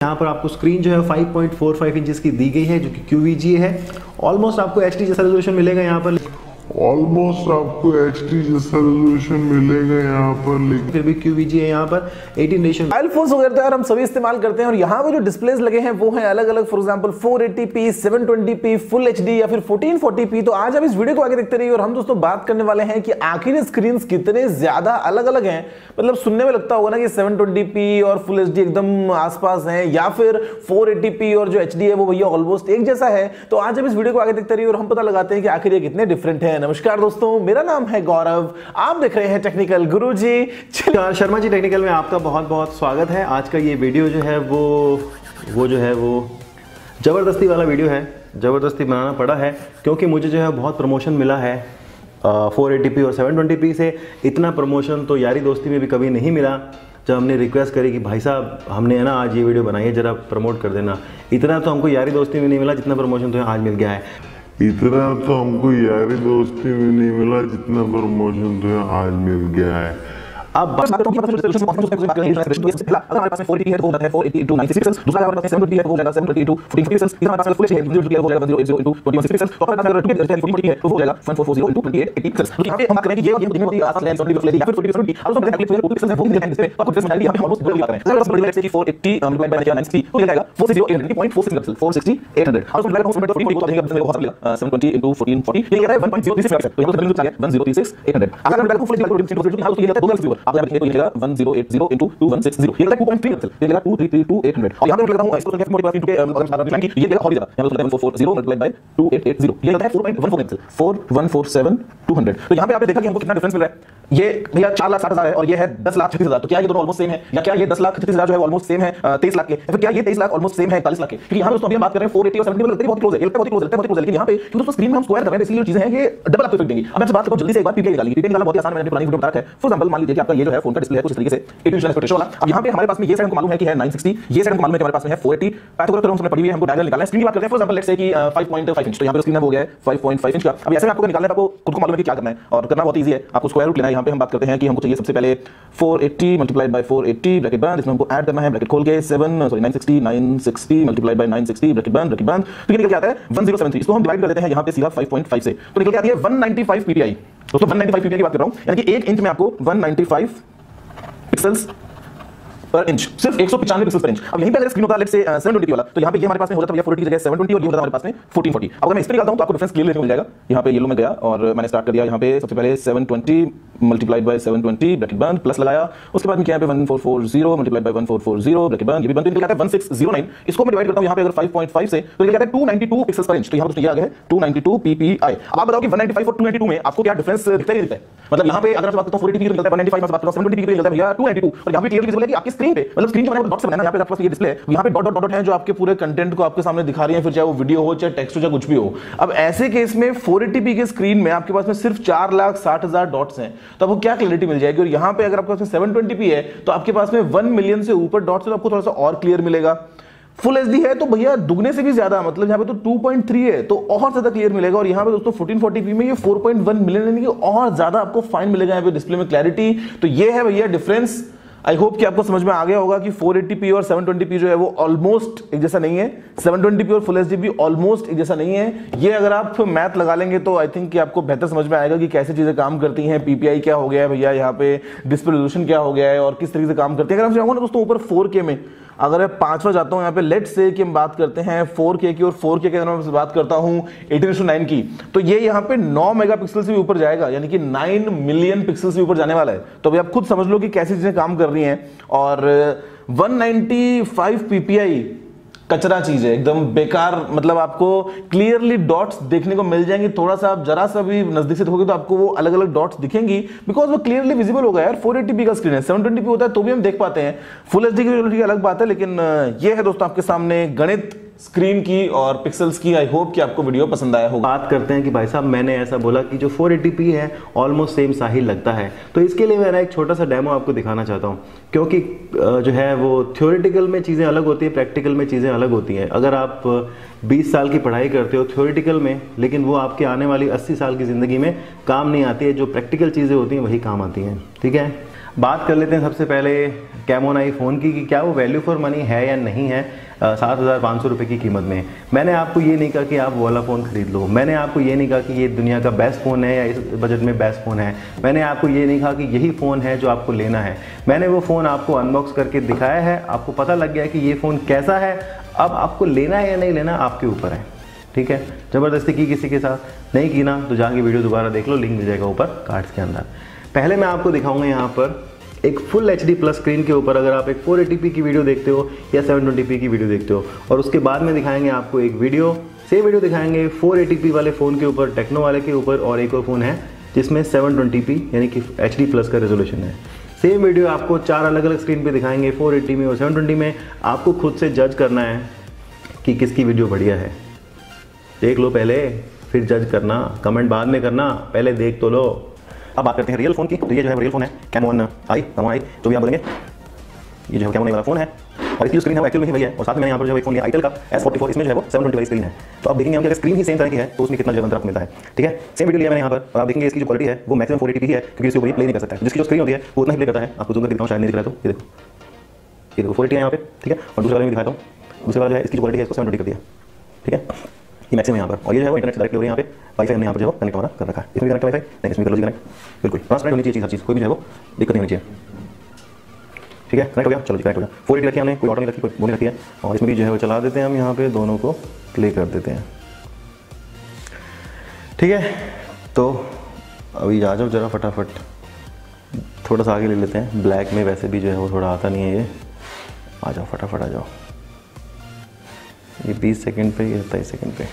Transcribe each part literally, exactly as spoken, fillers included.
यहाँ पर आपको स्क्रीन जो है five point four five inches की दी गई है जो कि क्यू वी जी है। ऑलमोस्ट आपको एच डी जैसा रेजोल्यूशन मिलेगा यहाँ पर ऑलमोस्ट आपको एच डी जैसा रेजोल्यूशन मिलेगा यहाँ पर, लेकिन फिर भी क्यू वी जी है यहाँ पर एटीन रेशियो। मोबाइल फोन्स वगैरह तो यार हम सभी इस्तेमाल करते हैं और यहाँ पे जो डिस्प्लेस लगे हैं वो हैं अलग अलग, for example four eighty p, seven twenty p, full HD या फिर फोर्टीन फोर्टी पी। तो आज आप इस वीडियो को आगे देखते रहिए और हम दोस्तों बात करने वाले हैं कि आखिर स्क्रीन कितने ज्यादा अलग अलग हैं। मतलब सुनने में लगता होगा ना कि सेवन ट्वेंटी पी और फुल एचडी एकदम आसपास हैं, या फिर फोर एटी पी और जो एचडी है वो भैया ऑलमोस्ट एक जैसा है। तो आज आप इस वीडियो को आगे देखते रहिए और हम पता लगाते हैं कि आखिर ये कितने डिफरेंट है। नमस्कार दोस्तों, मेरा नाम है गौरव, आप देख रहे हैं टेक्निकल गुरुजी। शर्मा जी टेक्निकल में आपका बहुत बहुत स्वागत है। आज का ये वीडियो जो है वो वो जो है वो ज़बरदस्ती वाला वीडियो है। ज़बरदस्ती बनाना पड़ा है क्योंकि मुझे जो है बहुत प्रमोशन मिला है फोर एटी पी और सेवन ट्वेंटी पी से। इतना प्रमोशन तो यारी दोस्ती में भी कभी नहीं मिला। जब हमने रिक्वेस्ट करी कि भाई साहब हमने है ना आज ये वीडियो बनाई है, ज़रा प्रमोट कर देना, इतना तो हमको यारी दोस्ती में नहीं मिला जितना प्रमोशन तो आज मिल गया है। इतना तो हमको यारी दोस्ती में नहीं मिला जितना प्रमोशन तो आज मिल गया है। अब बात करते हैं कि अगर हमारे पास फोर एटी है तो वो होता है four eighty into ninety six pixels. दूसरा हमारे पास सेवन ट्वेंटी है तो वो हो जाएगा seven twenty into fourteen pixels. तीसरा हमारे पास फुल एचडी है जो हो जाएगा one zero eight zero into twenty one pixels. तो हमारे पास अगर टू के फोर्टीन फोर्टी है तो वो हो जाएगा one four four zero into twenty eight eighty pixels. तो यहां पे हम बात करें कि ये ये दिखने में आसान लेंस ट्वेंटी पिक्सेल या फिर फोर्टी पिक्सेल अब तो हम देखते हैं टू पिक्सेल्स है वो दिखने में आपको डिफरेंस मिलेगी। यहां पे ऑलमोस्ट बड़ी बात करें अगर हम बड़ी four eighty multiply by ninety तो ये जाएगा four sixty eight point four six pixel four sixty eight hundred. अब हम मल्टीप्लाई करते हैं फोर्टी को तो देखेंगे बहुत मिलेगा seven twenty into fourteen forty ये जाएगा one point zero three six pixel. तो यहां पे बिल्कुल आ गया one zero three six eight hundred. अगर हम मल्टीप्लाई को फुल एचडी को डिस्टेंस तो ये जाता है दो आप यहां पे तो ये जाएगा one zero eight zero into two one six zero ये जाएगा टू पॉइंट थ्री पिक्सेल, ये जाएगा two three three two eight hundred. और यहां पे मैं लगाता हूं इसको करके मल्टीप्लाई इनटू के अगर ये जाएगा और ज्यादा यहां पे one four four zero multiply by two eight eight zero ये जाता है four point one four pixel four one four seven two hundred. तो यहां पे आपने देखा कि हमको कितना डिफरेंस मिल रहा है। ये भैया चार लाख साठ हजार है और ये है दस लाख छत्तीस हजार। तो क्या ये दोनों ऑलमोस्ट सेम है, या क्या ये दस लाख छत्तीस हजार जो है ऑलमोस्ट सेम है तेईस लाख के, या फिर क्या ये तेईस लाख ऑलमोस्ट सेम है इकतालीस लाख के? क्योंकि यहां दोस्तों अभी हम बात कर रहे हैं फोर एटी और सेवेंटी लगता है बहुत क्लोज है, ये लगता है बहुत क्लोज है, बहुत क्लोज है। लेकिन यहां पे क्योंकि दोस्तों स्क्रीन में हम स्क्वायर कर रहे हैं इसलिए चीजें हैं ये डबल आपको इफेक्ट देंगी। अब मैं आपसे बात करूं जल्दी से एक बार पीपीआई निकालिए। पीपीआई निकालना बहुत आसान है, मैंने पुरानी वीडियो बताया है। फॉर एग्जांपल मान लीजिए कि आपका ये जो है फोन का डिस्प्ले है कुछ इस तरीके से एटीन इंच एक्सपेक्टेशन वाला। अब यहां पे हमारे पास में ये साइड हमको मालूम है कि है नाइन सिक्सटी, ये साइड हमको मालूम है कि हमारे पास में है फोर एटी। पाइथागोरस थ्योरम हमने पढ़ी हुई है, हमको डायगोनल निकालना है। स्क्रीन की बात करते हैं फॉर एग्जांपल लेट्स से कि फाइव पॉइंट फाइव इंच, तो यहां पे स्क्रीन है हो गया है फाइव पॉइंट फाइव इंच का। अब ऐसे में आपको निकालना है, आपको खुद को मालूम है कि क्या करना है और करना बहुत इजी है। आपको स्क्वायर रूट लेना है। यहां पे हम बात करते हैं कि हमको चाहिए सबसे पहले four eighty multiplied by four eighty bracket बंद, इसमें हमको ऐड करना है ब्रैकेट खोल के seven sorry nine sixty nine sixty multiplied by nine sixty bracket बंद ब्रैकेट बंद। तो ये निकल के आता है वन जीरो सेवन थ्री। इसको हम डिवाइड कर देते हैं यहां पे सीधा फाइव पॉइंट फाइव से, तो निकल के आती है वन नाइंटी फाइव पीपीआई। दोस्तों वन नाइंटी फाइव पीपीआई की बात कर रहा हूं, यानी कि एक इंच में आपको one ninety five pixels per inch, सिर्फ एक सौ पचानवे पिक्सेल पर इंच। अब यहीं पे अगर स्क्रीन होता है लेट्स से सेवन ट्वेंटी वाला, तो यहां पे ये हमारे पास में हो जाता है फोर एटी की जगह सेवन ट्वेंटी और ये होता है हमारे पास में फोर्टीन फोर्टी। अब अगर मैं इस पे निकालता हूं तो आपको डिफरेंस क्लियर मिल जाएगा। यहां पे येलो में गया और मैंने स्टार्ट कर दिया यहां पे सबसे पहले seven twenty multiplied by seven twenty bracket बंद प्लस लगाया, उसके बाद में क्या है one four four zero multiplied by one four four zero bracket बंद, ये भी बंद निकल आता है वन सिक्स जीरो नाइन। इसको मैं डिवाइड करता हूं यहां पे अगर फाइव पॉइंट फाइव से तो निकल आता है two ninety two pixels per inch. तो यहां पे ये आ गया है टू नाइंटी टू पीपीआई। अब आप बताओ कि वन नाइंटी फाइव और टू नाइंटी टू में आपको क्या डिफरेंस दिखता है? दिखता है मतलब यहां पे अगर मैं बात करता हूं फोर एटी निकलता है वन नाइंटी फाइव, मैं बात करता हूं सेवन ट्वेंटी निकलता है भैया टू नाइंटी टू। और यहां पे क्लियरली विजिबल है कि आपकी स्क्रीन पे मतलब स्क्रीन जो मैंने डॉट से बनाया, यहां पे आपके पास ये डिस्प्ले है, यहां पे डॉट डॉट डॉट है जो आपके पूरे कंटेंट को आपके सामने दिखा रही है, फिर चाहे वो वीडियो हो चाहे टेक्स्ट हो चाहे कुछ भी हो। अब ऐसे केस में फोर एटी पी के स्क्रीन में आपके पास में सिर्फ चार लाख साठ हजार डॉट्स हैं, तो आपको क्या क्लियरिटी मिल जाएगी? और यहां पे अगर आपके पास सेवन ट्वेंटी पी है तो आपके पास में वन मिलियन से ऊपर डॉट्स है, तो आपको थोड़ा सा और क्लियर मिलेगा। फुल एचडी है तो भैया दुगने से भी ज्यादा, मतलब यहां पे तो टू पॉइंट थ्री है तो और ज्यादा क्लियर मिलेगा। और यहां पे दोस्तों फोर्टीन फोर्टी पी में ये फोर पॉइंट वन मिलियन यानी कि और ज्यादा आपको फाइन मिलेगा यहां पे डिस्प्ले में क्लैरिटी। तो ये है भैया डिफरेंस। आई होप कि आपको समझ में आ गया होगा कि फोर एटी पी और सेवन ट्वेंटी पी जो है वो ऑलमोस्ट एक जैसा नहीं है, सेवन ट्वेंटी पी और फुल एचडी भी ऑलमोस्ट एक जैसा नहीं है। ये अगर आप मैथ लगा लेंगे तो आई थिंक कि आपको बेहतर समझ में आएगा कि कैसे चीजें काम करती हैं। पीपीआई क्या हो गया है भैया, यहाँ पे डिस्प्ले रेजोल्यूशन क्या हो गया है और किस तरीके से काम करती है। अगर आप चाहोगे ना दोस्तों ऊपर फोर के में अगर मैं पांचवा जाता हूं यहाँ पे लेट्स से कि हम बात करते हैं फोर के की, और फोर के के अगर मैं बात करता हूं एटीन टू नाइन की, तो ये यहाँ पे नौ मेगापिक्सल से भी ऊपर जाएगा, यानी कि नाइन मिलियन पिक्सल से ऊपर जाने वाला है। तो अभी आप खुद समझ लो कि कैसी चीजें काम कर रही हैं। और वन नाइंटी फाइव पीपीआई कचरा चीज है, एकदम बेकार। मतलब आपको क्लियरली डॉट्स देखने को मिल जाएंगे, थोड़ा सा आप जरा सा भी नजदीक से देखोगे तो आपको वो अलग अलग डॉट्स दिखेंगी, बिकॉज वो क्लियरली विजिबल होगा यार। फोर एटी पी का स्क्रीन है, सेवन ट्वेंटी पी होता है तो भी हम देख पाते हैं। फुल एचडी की अलग बात है, लेकिन ये है दोस्तों आपके सामने गणित स्क्रीन की और पिक्सेल्स की। आई होप कि आपको वीडियो पसंद आया होगा। बात करते हैं कि भाई साहब मैंने ऐसा बोला कि जो फोर एटी पी है ऑलमोस्ट सेम सा ही लगता है, तो इसके लिए मैं एक छोटा सा डेमो आपको दिखाना चाहता हूं, क्योंकि जो है वो थ्योरेटिकल में चीज़ें अलग होती है, प्रैक्टिकल में चीज़ें अलग होती हैं। अगर आप बीस साल की पढ़ाई करते हो थ्योरेटिकल में, लेकिन वो आपके आने वाली अस्सी साल की ज़िंदगी में काम नहीं आती है, जो प्रैक्टिकल चीज़ें होती हैं वही काम आती हैं। ठीक है, बात कर लेते हैं सबसे पहले कैमोन आई फ़ोन की कि क्या वो वैल्यू फॉर मनी है या नहीं है। सात हज़ार पाँच सौ रुपये की कीमत में मैंने आपको ये नहीं कहा कि आप वो वाला फ़ोन ख़रीद लो, मैंने आपको ये नहीं कहा कि ये दुनिया का बेस्ट फ़ोन है या इस बजट में बेस्ट फ़ोन है, मैंने आपको ये नहीं कहा कि यही फ़ोन है जो आपको लेना है। मैंने वो फ़ोन आपको अनबॉक्स करके दिखाया है, आपको पता लग गया कि ये फ़ोन कैसा है। अब आपको लेना है या नहीं लेना आपके ऊपर है, ठीक है। ज़बरदस्ती की किसी के साथ नहीं की ना तो जाके वीडियो दोबारा देख लो, लिंक मिल जाएगा ऊपर कार्ड्स के अंदर। पहले मैं आपको दिखाऊंगा यहाँ पर एक full H D plus screen के ऊपर अगर आप एक फोर एटी पी की वीडियो देखते हो या सेवन ट्वेंटी पी की वीडियो देखते हो, और उसके बाद में दिखाएंगे आपको एक वीडियो सेम वीडियो दिखाएंगे फोर एटी पी वाले फ़ोन के ऊपर, टेक्नो वाले के ऊपर, और एक और फ़ोन है जिसमें सेवन ट्वेंटी पी यानी कि एच डी प्लस का रेजोल्यूशन है। सेम वीडियो आपको चार अलग अलग स्क्रीन पर दिखाएंगे, फोर एटी में और सेवन ट्वेंटी में। आपको खुद से जज करना है कि किसकी वीडियो बढ़िया है। देख लो पहले, फिर जज करना, कमेंट बाद में करना, पहले देख तो लो। अब बात करते हैं रियल फ़ोन की। तो ये जो है रियल फ़ोन है कैमोन आई, कैमोन आई जो भी आप बोलेंगे, ये जो है कैमोन आई वाला फ़ोन है और इसकी स्क्रीन है एक्चुअल में ही वही है। और साथ में मैंने यहाँ पर जो है फ़ोन लिया आईटेल का एस फोर्टी फोर, इसमें जो है वो सेवन ट्वेंटी वाली स्क्रीन है। तो आप देखेंगे अगर स्क्रीन ही सेम तरह की है तो उसमें कितना जो अंतर आपको मिलता है, ठीक है। सेम वीडियो लिया मैंने यहाँ पर और आप देखेंगे इसकी जो क्वालिटी है वो मैक्सिमम फोर एटी पी है, क्योंकि इसको वही प्ले नहीं कर सकता है। जिसकी जो स्क्रीन होती है वो उतना ही प्ले करता है। आपको जूम करके दिखाऊँ, शायद नहीं दिख रहा है तो ये देखो, ये देखो फोर एटी है यहाँ पे, ठीक है। और दूसरे वाले में दिखाता हूँ, दूसरे वाला जो है इसकी जो क्वालिटी है इसको सेवन ट्वेंटी कर दिया, ठीक है। ये मैक्सिमम यहाँ पर, और ये जो है वो इंटरनेट से डायरेक्ट हो रही है। यहाँ पे वाईफाई हमने यहाँ पर जो है कनेक्ट हमारा कर रखा है। इसमें कनेक्ट वाईफाई नहीं, इसमें कर लो कनेक्ट, बिल्कुल ट्रांसपेरेंट होनी चाहिए चीज़, हर चीज़ कोई भी जो है वो दिक्कत नहीं होनी चाहिए, ठीक है। कनेक्ट हो गया, चलो जी कनेक्ट हो गया। फोर एटी रखी हमने, कोई ऑर्डर नहीं रखी, कोई वो नहीं रखी है। और इसमें भी जो है वो चला देते हैं हम, यहाँ पे दोनों को प्ले कर देते हैं, ठीक है। तो अभी आ जाओ जरा फटाफट, थोड़ा सा आगे ले लेते हैं। ब्लैक में वैसे भी जो है वो थोड़ा आता नहीं है ये, आ जाओ फटाफट आ जाओ। ये बीस सेकंड पे, ये सत्ताईस सेकंड पे।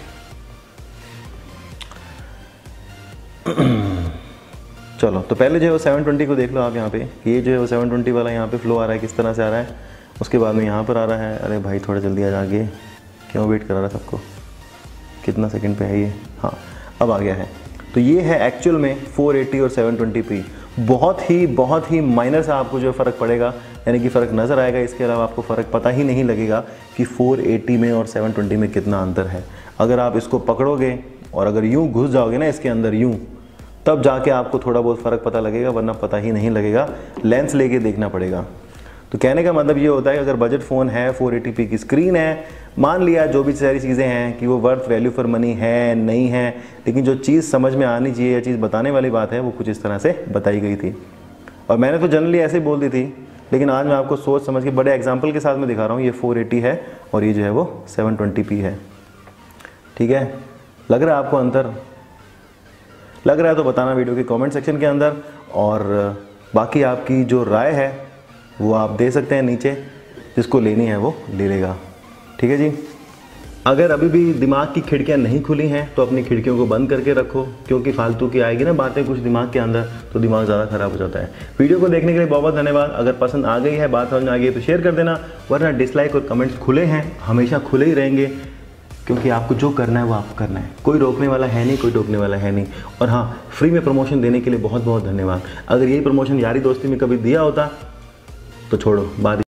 चलो तो पहले जो है वो सेवन ट्वेंटी को देख लो आप यहाँ पे। ये जो है वो सेवन ट्वेंटी वाला यहाँ पे फ्लो आ रहा है, किस तरह से आ रहा है। उसके बाद में यहाँ पर आ रहा है, अरे भाई थोड़ा जल्दी आ जागे, क्यों वेट करा रहा है सबको, कितना सेकंड पे है ये, हाँ अब आ गया है। तो ये है एक्चुअल में फोर एटी और सेवन ट्वेंटी पी। बहुत ही बहुत ही माइनर सा आपको जो फ़र्क पड़ेगा, यानी कि फ़र्क नज़र आएगा। इसके अलावा आपको फ़र्क पता ही नहीं लगेगा कि फोर एटी में और सेवन ट्वेंटी में कितना अंतर है। अगर आप इसको पकड़ोगे और अगर यूँ घुस जाओगे ना इसके अंदर यूँ, तब जाके आपको थोड़ा बहुत फ़र्क पता लगेगा, वरना पता ही नहीं लगेगा। लेंस लेके देखना पड़ेगा। तो कहने का मतलब ये होता है कि अगर बजट फ़ोन है, फोर एटी पी की स्क्रीन है, मान लिया जो भी सारी चीज़ें हैं कि वो वर्थ वैल्यू फॉर मनी है नहीं है, लेकिन जो चीज़ समझ में आनी चाहिए या चीज़ बताने वाली बात है वो कुछ इस तरह से बताई गई थी। और मैंने तो जनरली ऐसे ही बोल दी थी, लेकिन आज मैं आपको सोच समझ के बड़े एग्जाम्पल के साथ में दिखा रहा हूँ। ये फोर एटी है और ये जो है वो सेवन ट्वेंटी पी है, ठीक है। लग रहा है आपको अंतर, लग रहा है तो बताना वीडियो के कमेंट सेक्शन के अंदर। और बाकी आपकी जो राय है वो आप दे सकते हैं नीचे, जिसको लेनी है वो ले लेगा, ठीक है जी। अगर अभी भी दिमाग की खिड़कियां नहीं खुली हैं तो अपनी खिड़कियों को बंद करके रखो, क्योंकि फालतू की आएगी ना बातें कुछ दिमाग के अंदर तो दिमाग ज़्यादा ख़राब हो जाता है। वीडियो को देखने के लिए बहुत बहुत धन्यवाद। अगर पसंद आ गई है, बात समझ में आ गई है तो शेयर कर देना, वरना डिसलाइक और कमेंट्स खुले हैं, हमेशा खुले ही रहेंगे, क्योंकि आपको जो करना है वो आपको करना है। कोई रोकने वाला है नहीं, कोई टोकने वाला है नहीं। और हाँ, फ्री में प्रमोशन देने के लिए बहुत बहुत धन्यवाद। अगर यही प्रमोशन यारी दोस्ती में कभी दिया होता तो छोड़ो, बात